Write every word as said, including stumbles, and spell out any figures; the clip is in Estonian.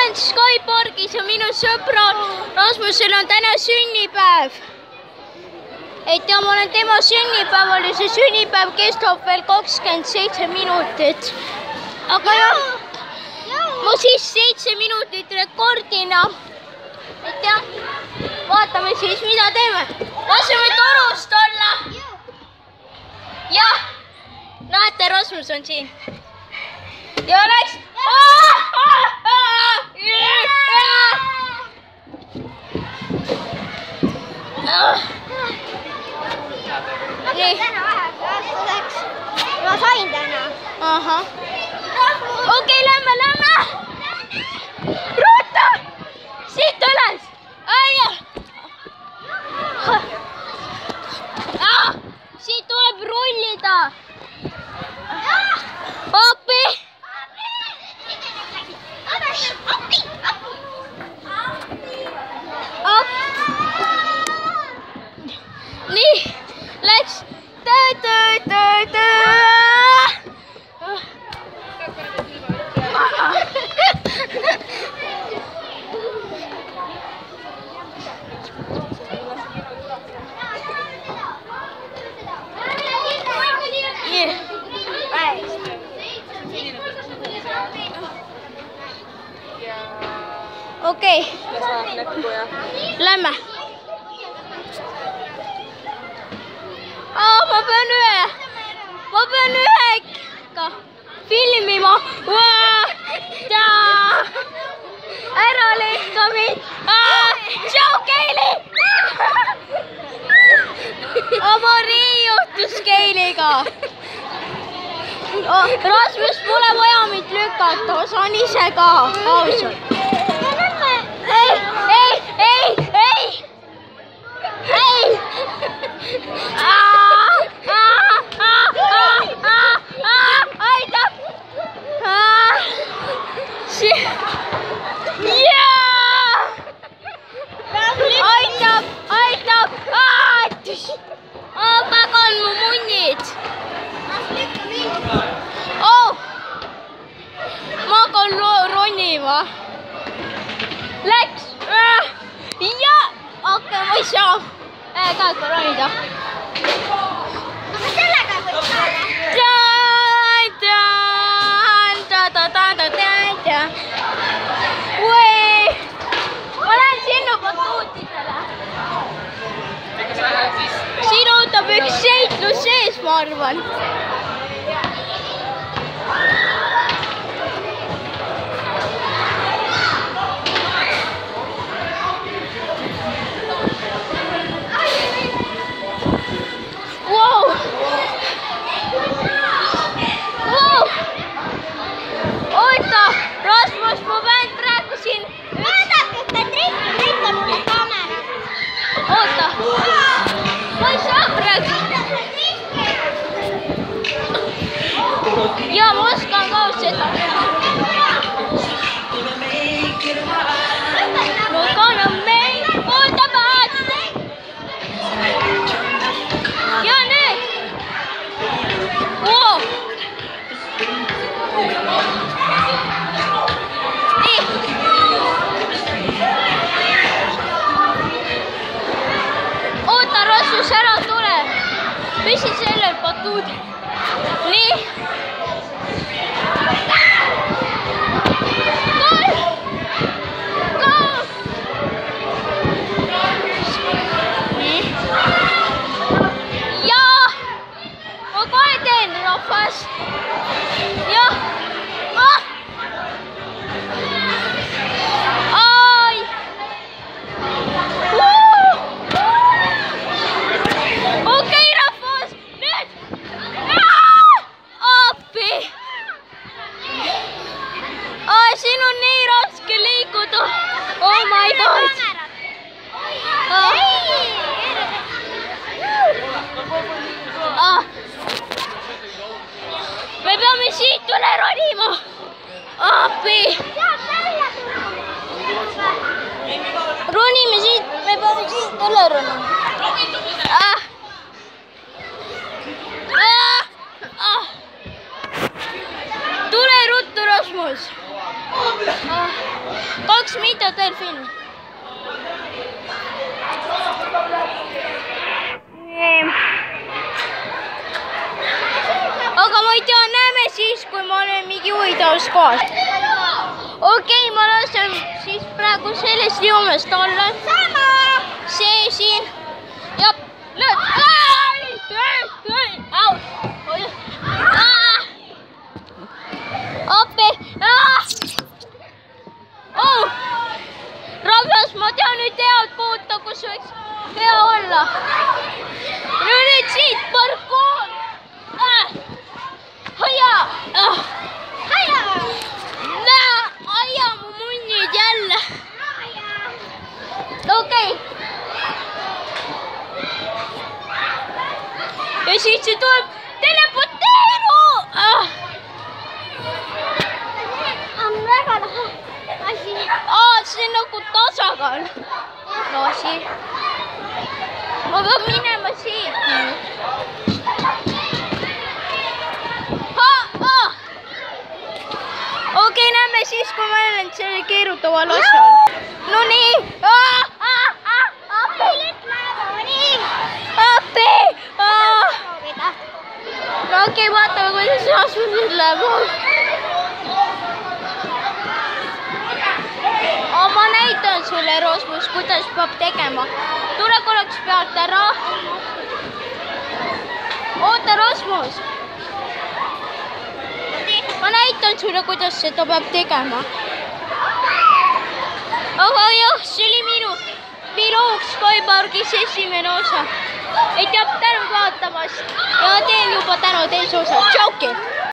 olen Skypargis ja minu sõbral Rasmusel on täna sünnipäev. Et ja ma olen tema sünnipäeval ja see sünnipäev kestab veel kakskümmend seitse minutit. Aga jah, ma siis seitse minutit rekordina. Et jah, vaatame siis, mida teeme. Laseme torust olla. Jah, näete, Rasmus on siin. Ja läks. Ma sain täna. Ahah. Okei, lähme, lähme. Ruuta. Siit üles. Aia. Ah, siit tuleb rullida. Appi. Nii, läks. Töö, töö, töö, töö. Okei, lähme. Aa, ma pean ühe, ma pean ühega filmima. Ära lõika mind. Tšau, Keili. Avarii juhtus Keiliga. Rasmus pole vaja mind lükata, saan ise ka. Ausalt. Ei, ei, ei, ei! Ei! Aitab! Aitab, aitab! Pagan mu munnid! Ma hakkan ronima. Läks! Ja! Okei, ma ei saa käega ronida. Aga sellega võid saada. Ma lähen sinna batuutidele. Siin ootab üks seitlus sees, ma arvan. Oota, Rasmus, ma pean praegu siin... Vaadake, et ta näita mulle kaamera. Oota, ma ei saa praegu. Ja ma oskan ka seda. No gonna make all the bad. Ja nüüd. Wow. Oota, Rasmus, ära tule. Püsi sellel batuudil. Nii. Kolm. Kolm. Nii. Ja. Ma kohe teen, rahvas. Jah. Ah. Ai. Okei, rahvas. Nüüd. Appi. Siin on nii raske liikuda. Oh my god. Me peame siit üle ronima. Appi. Ronime siit, me peame siit üle ronima. Ah. Ah. Ah. Tule ruttu, Rasmus. Ah. kaks minutit veel filmi. aga ma ei tea, näeme siis, kui ma olen mingi huvitavas kohas. okei okay,, ma lasen siis praegu sellest joomest alla. see siin ja lööd. appi. oh, rahvas, ma tean nüüd head kohta, kus võiks hea olla. nüüd siit parkoon. Haia! Haia! Haia, mu munnid jälle. Okei. Ja siis see tuleb teleporteeru! On väga lahe asi. Aa, see on nagu tasakaal. No siin. Ma peab minema siit. okei okay,, näeme siis, kui ma olen selle keerutaval asjal. No nii. Appi! Appi! No okei okay,, vaatame, kuidas see asundus läheb. ma näitan sulle, Rosmus, kuidas peab tegema. tule korraks pealt ära. oota, Rosmus. ma näitan sulle, kuidas seda peab tegema. aga jah, see oli minu Pilooks Skypargis esimene osa. ei tea, tänu vaatamast ja teen juba tänu teise osa. Tšauki!